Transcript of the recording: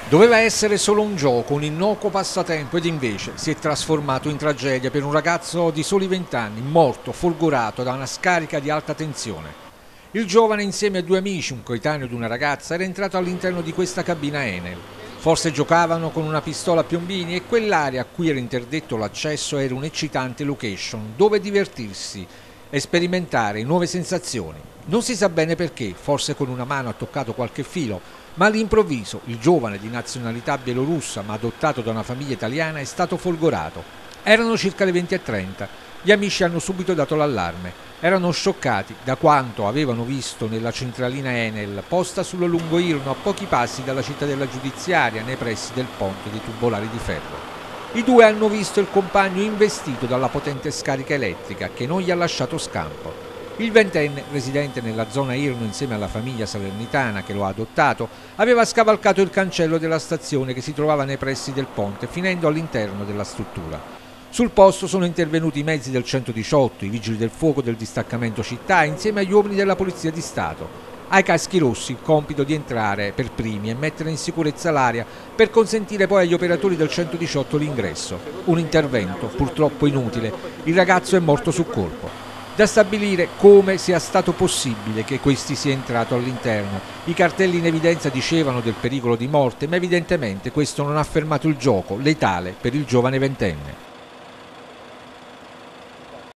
Doveva essere solo un gioco, un innocuo passatempo ed invece si è trasformato in tragedia per un ragazzo di soli 20 anni, morto, folgorato da una scarica di alta tensione. Il giovane insieme a due amici, un coetaneo di una ragazza, era entrato all'interno di questa cabina Enel. Forse giocavano con una pistola a piombini e quell'area a cui era interdetto l'accesso era un'eccitante location dove divertirsi e sperimentare nuove sensazioni. Non si sa bene perché, forse con una mano ha toccato qualche filo, ma all'improvviso il giovane di nazionalità bielorussa ma adottato da una famiglia italiana è stato folgorato. Erano circa le 20:30. Gli amici hanno subito dato l'allarme. Erano scioccati da quanto avevano visto nella centralina Enel posta sullo lungo Irno a pochi passi dalla cittadella giudiziaria nei pressi del ponte dei tubolari di ferro. I due hanno visto il compagno investito dalla potente scarica elettrica che non gli ha lasciato scampo. Il ventenne, residente nella zona Irno insieme alla famiglia salernitana che lo ha adottato, aveva scavalcato il cancello della stazione che si trovava nei pressi del ponte, finendo all'interno della struttura. Sul posto sono intervenuti i mezzi del 118, i vigili del fuoco del distaccamento città insieme agli uomini della Polizia di Stato. Ai caschi rossi il compito di entrare per primi e mettere in sicurezza l'area per consentire poi agli operatori del 118 l'ingresso. Un intervento purtroppo inutile, il ragazzo è morto sul colpo. Da stabilire come sia stato possibile che questi sia entrato all'interno. I cartelli in evidenza dicevano del pericolo di morte, ma evidentemente questo non ha fermato il gioco letale per il giovane ventenne.